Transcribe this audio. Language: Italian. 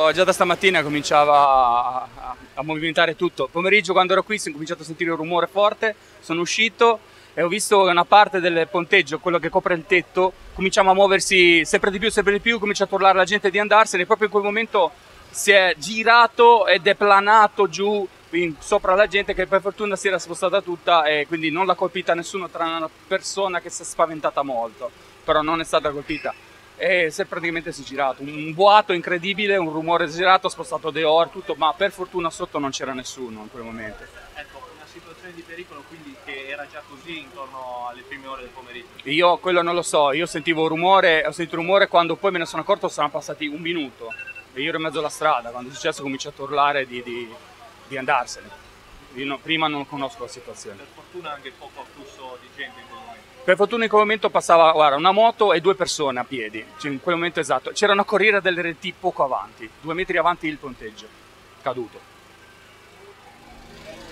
già da stamattina cominciava a movimentare tutto. Pomeriggio quando ero qui si è cominciato a sentire un rumore forte, sono uscito e ho visto che una parte del ponteggio, quello che copre il tetto, cominciava a muoversi sempre di più, comincia a urlare la gente di andarsene, e proprio in quel momento si è girato ed è planato giù sopra la gente, che per fortuna si era spostata tutta e quindi non l'ha colpita nessuno, tranne una persona che si è spaventata molto, però non è stata colpita. E praticamente si è girato, un boato incredibile, un rumore esagerato, ha spostato Deor, tutto, ma per fortuna sotto non c'era nessuno in quel momento. Ecco, una situazione di pericolo quindi che era già così intorno alle prime ore del pomeriggio? Io quello non lo so, io sentivo un rumore, ho sentito rumore quando poi me ne sono accorto, saranno passati un minuto e io ero in mezzo alla strada, quando è successo ho cominciato a urlare di andarsene. Prima non conosco la situazione. Per fortuna anche poco afflusso di gente in quel momento. Per fortuna in quel momento passava, guarda, una moto e 2 persone a piedi, cioè in quel momento esatto. C'era una corriera dell'RT poco avanti, 2 metri avanti il ponteggio, caduto.